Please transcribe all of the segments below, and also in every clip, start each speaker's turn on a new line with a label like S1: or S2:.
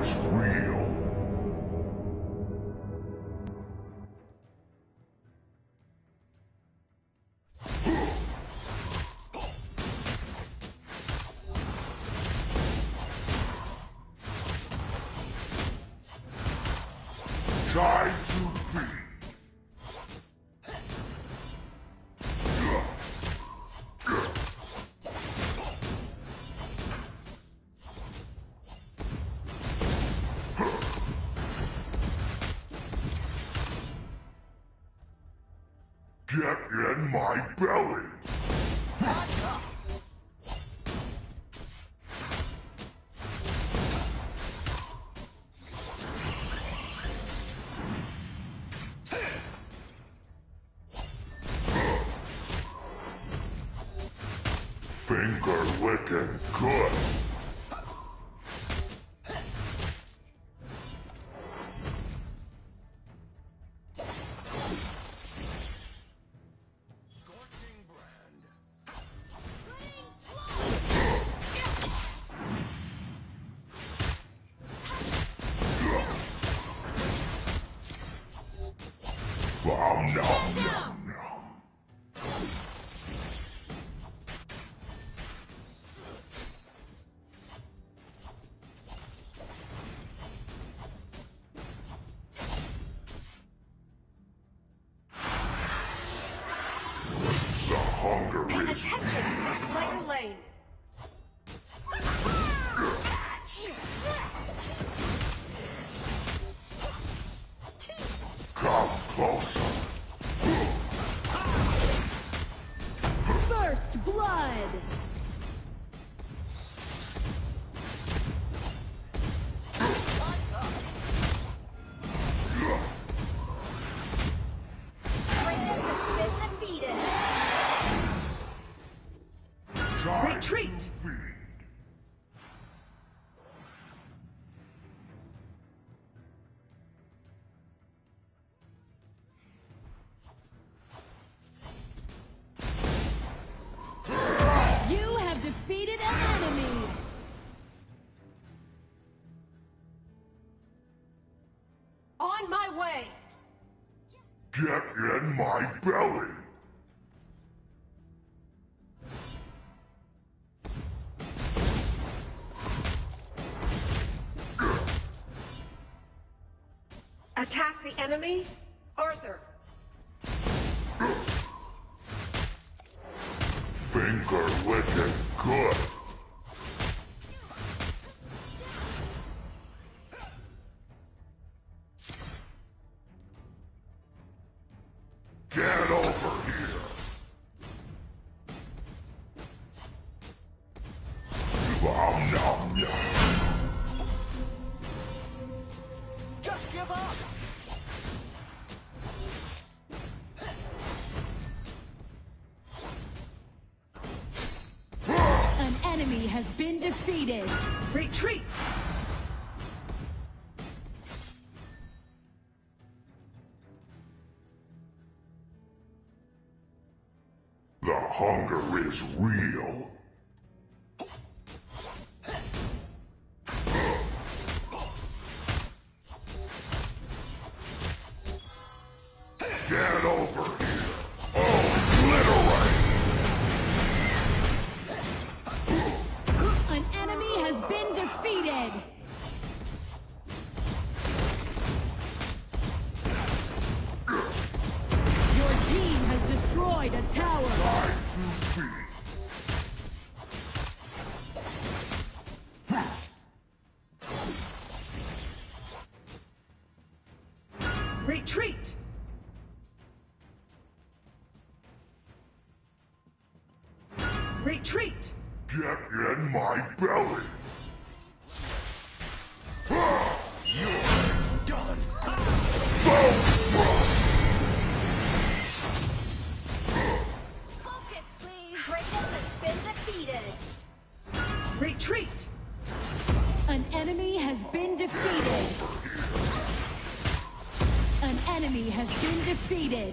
S1: is real. Try to be. Get in my belly! Finger licking good! Nom nom nom nom. The hunger
S2: Pay
S1: is
S2: attention to Slayer Lane.
S1: come closer.
S3: First blood!
S2: Retreat!
S3: You have defeated an enemy!
S2: On my way!
S1: Get in my belly!
S2: Attack the enemy, Arthur.
S1: Finger licking good. Get over here. Nom nom nom.
S2: Just give up!
S3: An enemy has been defeated!
S2: Retreat!
S1: The hunger is real. Get over here. Obliterate.
S3: An enemy has been defeated! Your team has destroyed a tower!
S1: Try to be.
S2: Retreat! Retreat!
S1: Get in my belly. You're done.
S3: Focus, please! Kratos has been defeated!
S2: Retreat!
S3: An enemy has been defeated! An enemy has been defeated!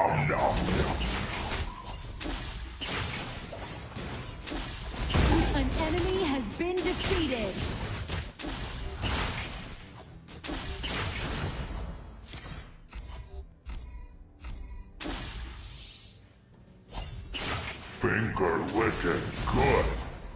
S1: Nom nom nom.
S3: An enemy has been defeated.
S1: Finger licking good.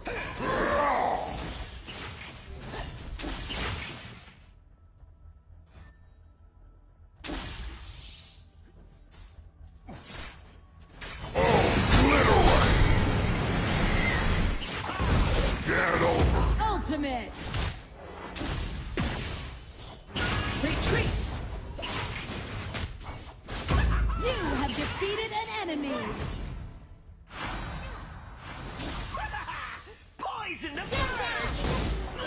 S3: Ultimate.
S2: Retreat!
S3: You have defeated an enemy.
S2: Poison the purge!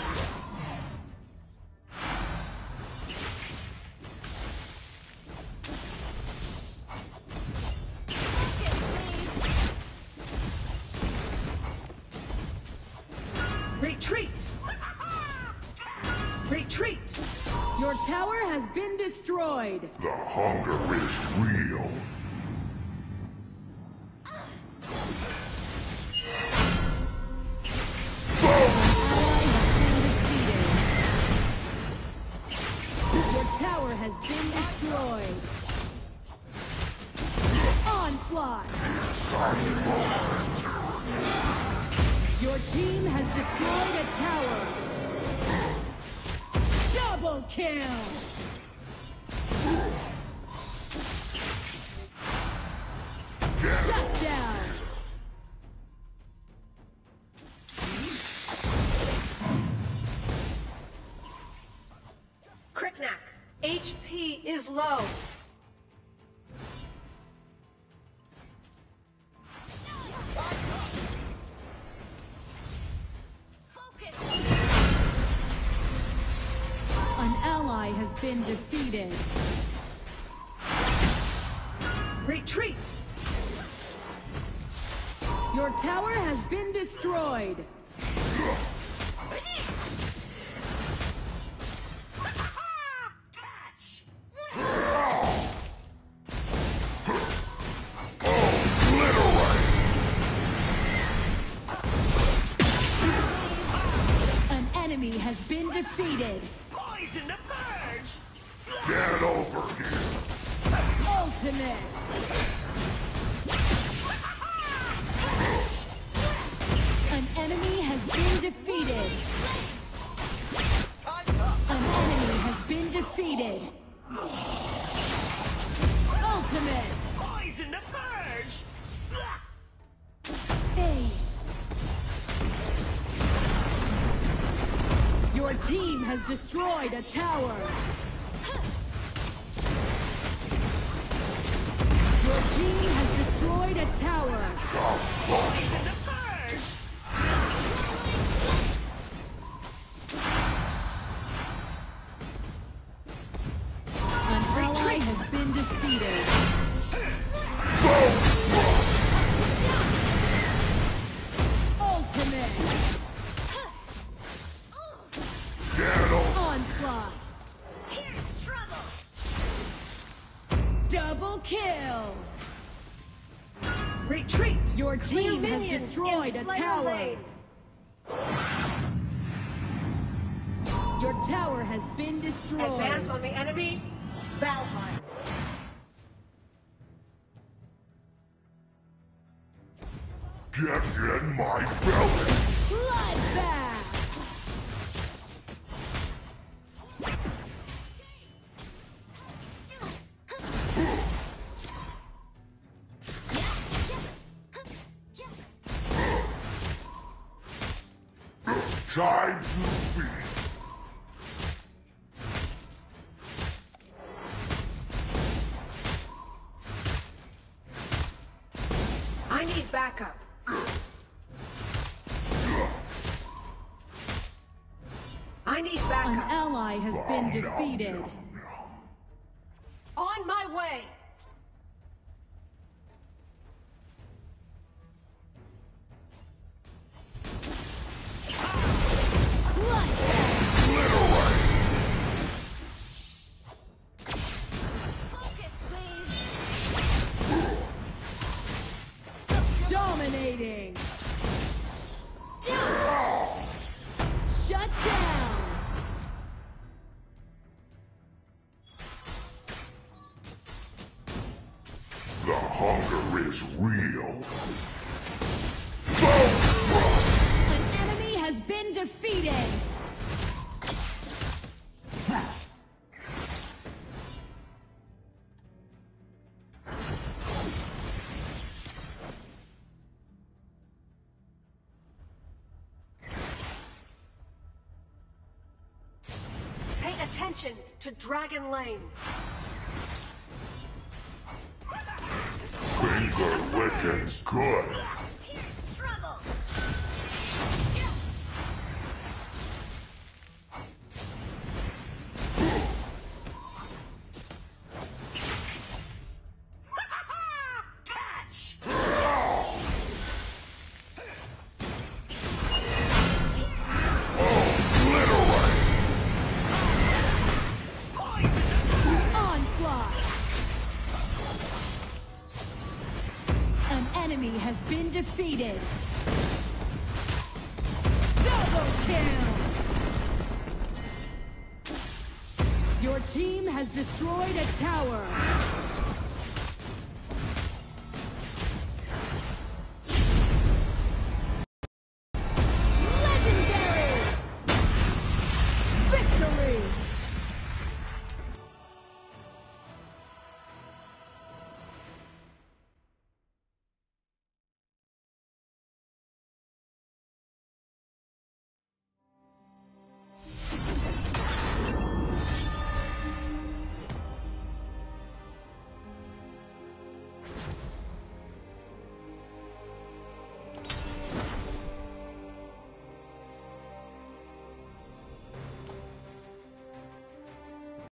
S2: Retreat! Retreat!
S3: Your tower has been destroyed.
S1: The hunger is real.
S3: Your tower has been destroyed. Onslaught! Your team has destroyed a tower. Double kill! Shut down!
S2: Grakk, HP is low.
S3: An ally has been defeated.
S2: Retreat!
S3: Your tower has been destroyed. An enemy has been defeated.
S2: Poison the purge!
S1: Get over here.
S3: Ultimate! An enemy has been defeated. An enemy has been defeated. Ultimate!
S2: Poison the purge!
S3: Aced. Your team has destroyed a tower. Your team has destroyed a tower.
S2: Poison the purge!
S3: An ally has been defeated. Ultimate!
S1: Get over.
S3: Onslaught!
S2: Here's trouble!
S3: Double kill!
S2: Retreat!
S3: Your team
S2: Clear
S3: has
S2: minions
S3: destroyed
S2: in
S3: a
S2: Slayer
S3: tower.
S2: Lane.
S3: Your tower has been destroyed.
S2: Advance on the enemy. Valheim.
S1: Get in my belly.
S3: Bloodbath!
S1: Time to feast.
S2: I need backup. I need
S3: An
S2: backup.
S3: ally has been defeated.
S2: On my way.
S3: Focus, please.
S1: is real.
S3: An enemy has been defeated.
S2: Pay attention to Dragon Lane.
S1: Things are looking good.
S4: Here's trouble. Catch!
S3: Onslaught. An enemy has been defeated. Double kill. Your team has destroyed a tower.